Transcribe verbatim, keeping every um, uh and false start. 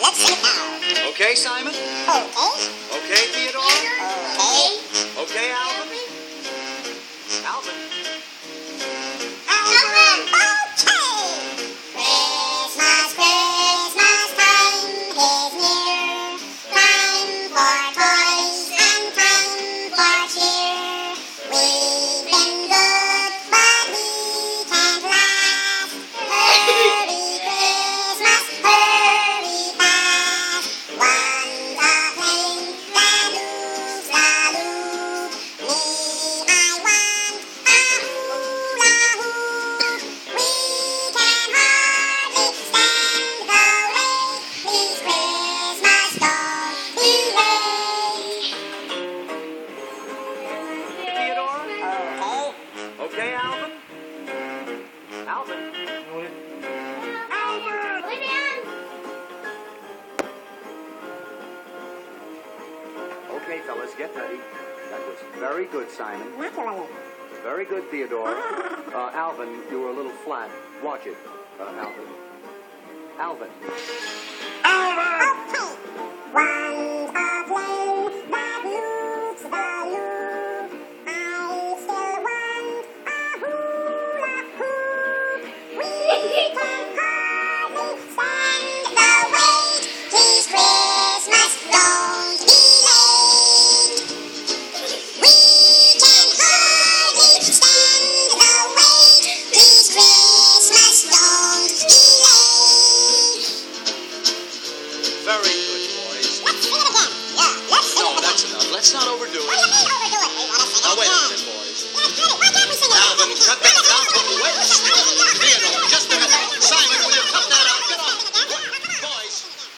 let's sing it now. Okay, Simon? Okay. Okay, Theodore? Okay. Okay, Alvin? Alvin? Alvin! Okay! Christmas, Christmas time is near. Time for toys and time for cheer. We've been good, but we can't last. Hurry, Christmas, hurry fast. One's a plane, the loop's the loop. Me, I want a hula hoop. We can hardly stand the wait. These Christmas don't delay. Theodore? Okay. Okay, Alvin? Alvin? Alvin! Okay, fellas, get ready. That was very good, Simon. Naturally. Very good, Theodore. Uh, Alvin, you were a little flat. Watch it, uh, Alvin. Alvin. Alvin! Okay. One's a plane that loops the loop. I still want a hula hoop. We can hardly stand the wait. Please, Christmas, don't delay. We can hardly stand the wait. Please, Christmas, don't delay. Very good, boys. Let's sing it again. Yeah, let's sing No, it again. that's enough. Let's not overdo What it. do you mean overdo it? We gotta sing Now, it wait a again. minute, boys. Yeah, cut it. Why can't we sing it Alvin, again? cut that